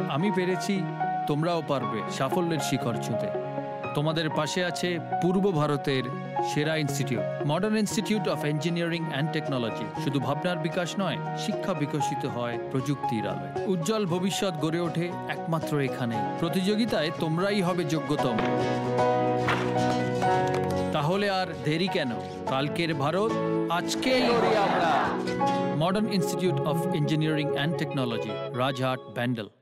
আমি পেরেছি, তোমরাও পারবে সাফল্যের শিখর ছুঁতে। তোমাদের পাশে আছে পূর্ব ভারতের সেরা institute, modern institute of engineering and technology. শুধু ভাবনার বিকাশ নয়, শিক্ষা বিকশিত হয় প্রযুক্তির আলোয়। উজ্জ্বল ভবিষ্যৎ গড়ে ওঠে একমাত্র এখানে। প্রতিযোগিতায় তোমরাই হবে যোগ্যতম। তাহলে আর দেরি কেন? কালকের ভারত আজকেই আমরা। Modern institute of engineering and technology, Rajhat, Bandel.